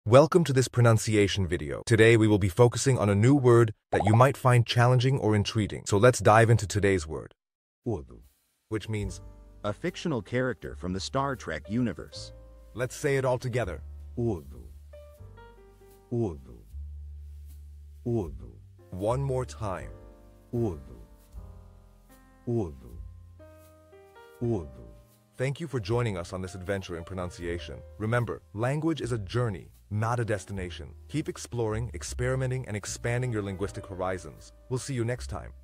Welcome to this pronunciation video. Today we will be focusing on a new word that you might find challenging or intriguing. So let's dive into today's word, Urdu. which means, A fictional character from the Star Trek universe. let's say it all together. Urdu. Urdu. Urdu. One more time. Urdu. Urdu. Urdu. Thank you for joining us on this adventure in pronunciation. Remember, language is a journey, not a destination. Keep exploring, experimenting, and expanding your linguistic horizons. We'll see you next time.